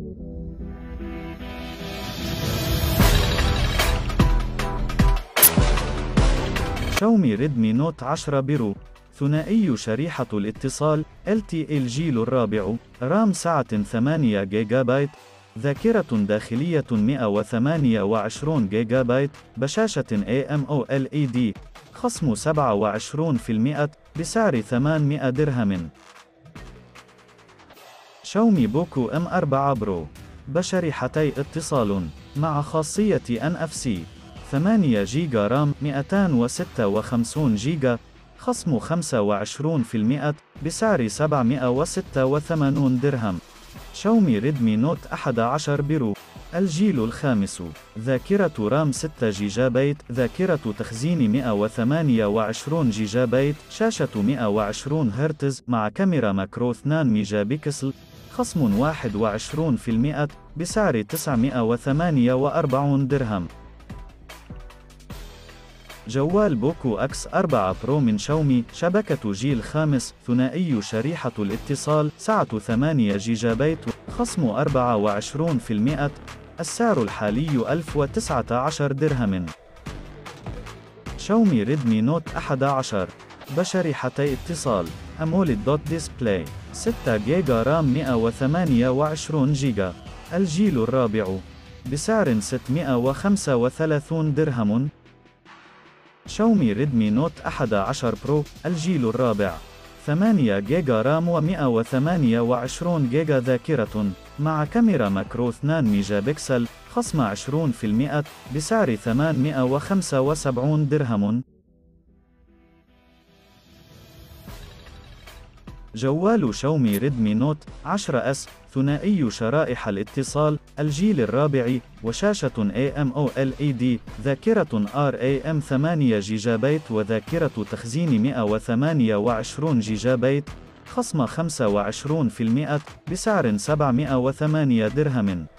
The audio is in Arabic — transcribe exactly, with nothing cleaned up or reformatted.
شاومي ريدمي نوت عشرة برو، ثنائي شريحة الاتصال، إل تي إي الجيل الرابع، رام سعة ثمانية جيجا بايت، ذاكرة داخلية مئة وثمانية وعشرين جيجا بايت، بشاشة إيه إم أو إل إي دي، خصم سبعة وعشرين بالمئة، بسعر ثمانمئة درهم. شاومي بوكو إم أربعة برو، بشريحتي اتصال، مع خاصية إن إف سي، ثمانية جيجا رام، مئتين وستة وخمسين جيجا، خصم خمسة وعشرين بالمئة، بسعر سبعمئة وستة وثمانين درهم. شاومي ريدمي نوت أحد عشر برو، الجيل الخامس، ذاكرة رام ستة جيجا بايت، ذاكرة تخزين مئة وثمانية وعشرين جيجا بايت، شاشة مئة وعشرين هرتز، مع كاميرا ماكرو اثنين ميجا بكسل، خصم واحد وعشرين بالمئة، بسعر تسعمئة وثمانية وأربعين درهم. جوال بوكو إكس أربعة برو من شاومي، شبكة جيل خامس، ثنائي شريحة الاتصال، سعة ثمانية جيجا بايت، خصم أربعة وعشرين بالمئة، السعر الحالي ألف وتسعة عشر درهم. شاومي ريدمي نوت أحد عشر، بشريحتي اتصال، أموليد دوت ديسبلاي، ستة جيجا رام، مئة وثمانية وعشرين جيجا، الجيل الرابع، بسعر ستمئة وخمسة وثلاثين درهم. شاومي ريدمي نوت أحد عشر برو، الجيل الرابع، ثمانية جيجا رام ومئة وثمانية وعشرين جيجا ذاكرة، مع كاميرا ماكرو اثنين ميجا بكسل، خصم عشرين بالمئة، بسعر ثمانمئة وخمسة وسبعين درهم. جوال شاومي ريدمي نوت عشرة إس، ثنائي شرائح الاتصال، الجيل الرابع، وشاشة إيه إم أو إل إي دي، ذاكرة آر إيه إم ثمانية جيجا بايت، وذاكرة تخزين مئة وثمانية وعشرين جيجا بايت، خصم خمسة وعشرين بالمئة، بسعر سبعمئة وثمانية درهم.